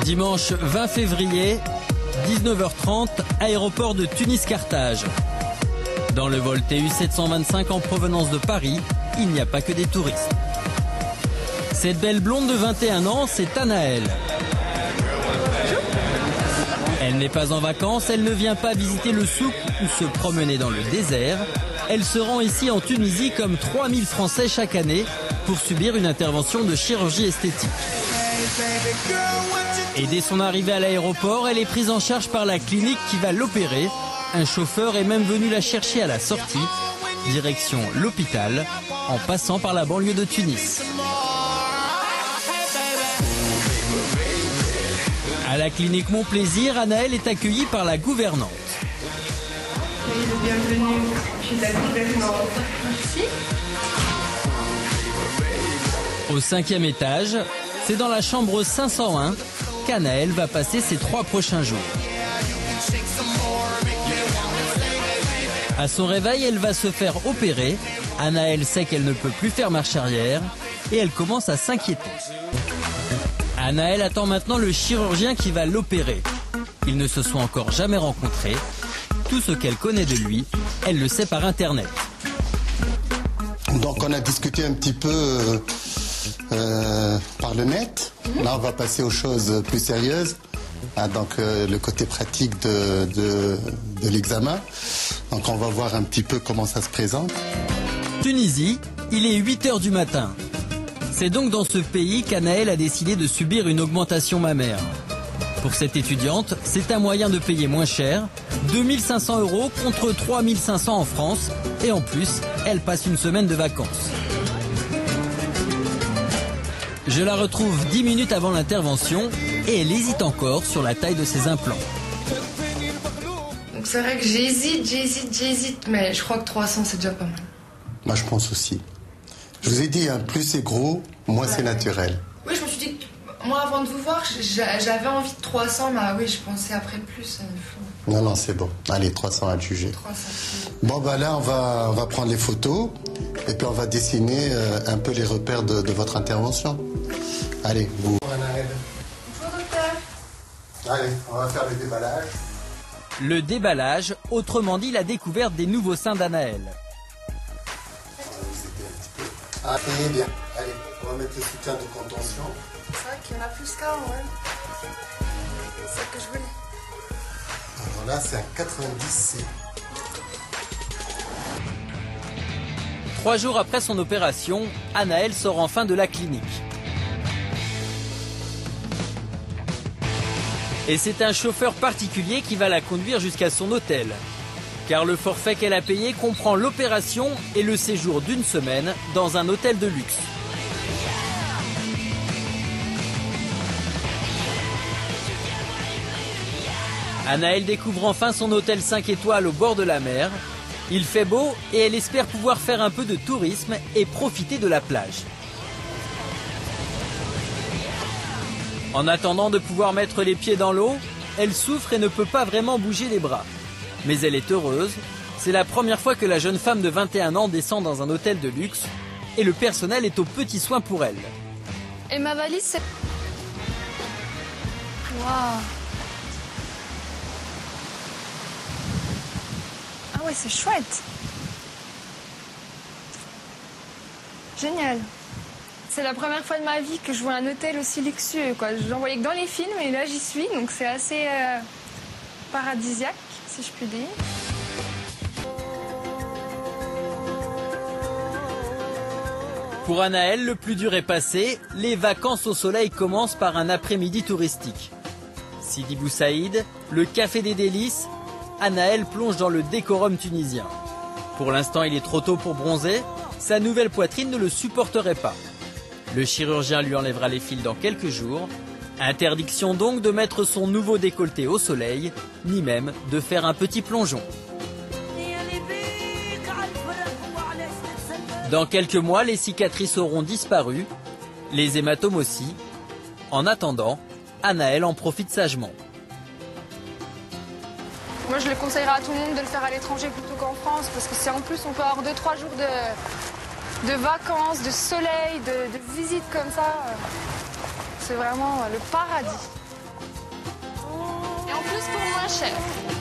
Dimanche 20 février, 19h30, aéroport de Tunis-Carthage. Dans le vol TU 725 en provenance de Paris, il n'y a pas que des touristes. Cette belle blonde de 21 ans, c'est Anaël. Elle n'est pas en vacances, elle ne vient pas visiter le souk ou se promener dans le désert. Elle se rend ici en Tunisie comme 3000 Français chaque année pour subir une intervention de chirurgie esthétique. Et dès son arrivée à l'aéroport, elle est prise en charge par la clinique qui va l'opérer. Un chauffeur est même venu la chercher à la sortie, direction l'hôpital, en passant par la banlieue de Tunis. À la clinique Mon Plaisir, Anaël est accueillie par la gouvernante. Soyez le bienvenu chez la gouvernante. Merci. Au 5e étage, c'est dans la chambre 501 qu'Anaël va passer ses 3 prochains jours. À son réveil, elle va se faire opérer. Anaël sait qu'elle ne peut plus faire marche arrière et elle commence à s'inquiéter. Anaël attend maintenant le chirurgien qui va l'opérer. Ils ne se sont encore jamais rencontrés. Tout ce qu'elle connaît de lui, elle le sait par Internet. Donc on a discuté un petit peu par le net. Là on va passer aux choses plus sérieuses. Donc le côté pratique de l'examen. Donc on va voir un petit peu comment ça se présente. Tunisie, il est 8h du matin. C'est donc dans ce pays qu'Anaël a décidé de subir une augmentation mammaire. Pour cette étudiante, c'est un moyen de payer moins cher, 2500 € contre 3500 en France. Et en plus, elle passe une semaine de vacances. Je la retrouve 10 minutes avant l'intervention et elle hésite encore sur la taille de ses implants. Donc c'est vrai que j'hésite, mais je crois que 300 c'est déjà pas mal. Moi je pense aussi. Je vous ai dit, hein, plus c'est gros, moins c'est naturel. Oui, je me suis dit, moi avant de vous voir, j'avais envie de 300, mais oui, je pensais après plus. Non, c'est bon. Allez, 300 à juger. 300. Bon, bah là, on va prendre les photos et puis on va dessiner un peu les repères de votre intervention. Allez, vous. Bonjour docteur. Allez, on va faire le déballage. Le déballage, autrement dit la découverte des nouveaux seins d'Anaël. Allez, bien. Allez, on va mettre le soutien de contention. C'est vrai qu'il y en a plus qu'un, ouais. C'est ça que je voulais. Alors là, c'est un 90C. 3 jours après son opération, Anaël sort enfin de la clinique. Et c'est un chauffeur particulier qui va la conduire jusqu'à son hôtel. Car le forfait qu'elle a payé comprend l'opération et le séjour d'une semaine dans un hôtel de luxe. Anaël découvre enfin son hôtel 5 étoiles au bord de la mer. Il fait beau et elle espère pouvoir faire un peu de tourisme et profiter de la plage. En attendant de pouvoir mettre les pieds dans l'eau, elle souffre et ne peut pas vraiment bouger les bras. Mais elle est heureuse. C'est la première fois que la jeune femme de 21 ans descend dans un hôtel de luxe et le personnel est aux petits soins pour elle. Et ma valise, c'est... Waouh! Ah ouais, c'est chouette! Génial! C'est la première fois de ma vie que je vois un hôtel aussi luxueux, quoi. J'en voyais que dans les films et là j'y suis, donc c'est assez paradisiaque, si je puis dire. Pour Anaël, le plus dur est passé. Les vacances au soleil commencent par un après-midi touristique. Sidi Bou Saïd, le café des délices, Anaël plonge dans le décorum tunisien. Pour l'instant, il est trop tôt pour bronzer. Sa nouvelle poitrine ne le supporterait pas. Le chirurgien lui enlèvera les fils dans quelques jours. Interdiction donc de mettre son nouveau décolleté au soleil, ni même de faire un petit plongeon. Dans quelques mois, les cicatrices auront disparu, les hématomes aussi. En attendant, Anaël en profite sagement. Moi, je le conseillerais à tout le monde de le faire à l'étranger plutôt qu'en France, parce que si en plus on peut avoir 2-3 jours de vacances, de soleil, de visites comme ça, c'est vraiment le paradis. cher.